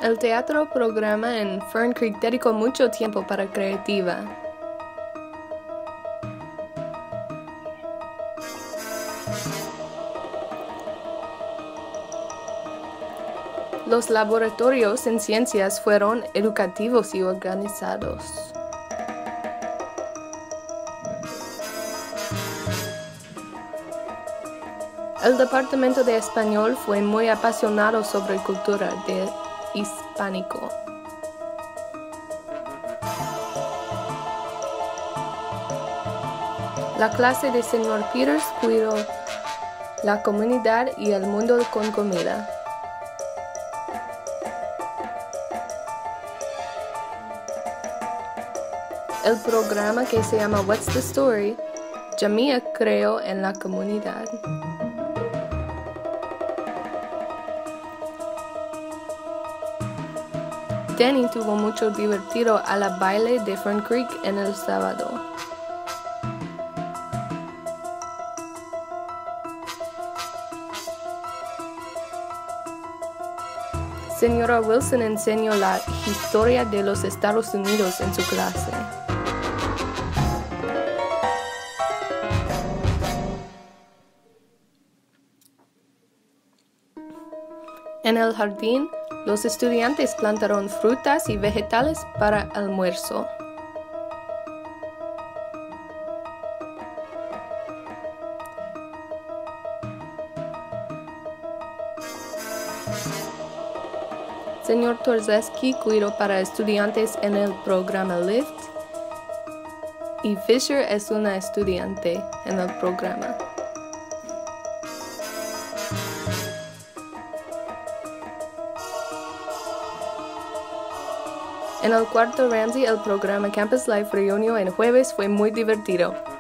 El teatro programa en Fern Creek dedicó mucho tiempo para creativa. Los laboratorios en ciencias fueron educativos y organizados. El departamento de español fue muy apasionado sobre cultura de hispánico. La clase de señor Peters cuidó la comunidad y el mundo con comida. El programa que se llama What's the Story, Jamia creó en la comunidad. Danny tuvo mucho divertido a la baile de Fern Creek en el sábado. Señora Wilson enseñó la historia de los Estados Unidos en su clase. En el jardín, los estudiantes plantaron frutas y vegetales para almuerzo. Señor Torzeski cuidó para estudiantes en el programa LIFT y Fisher es una estudiante en el programa. En el cuarto Ramsey, el programa Campus Life reunió el jueves fue muy divertido.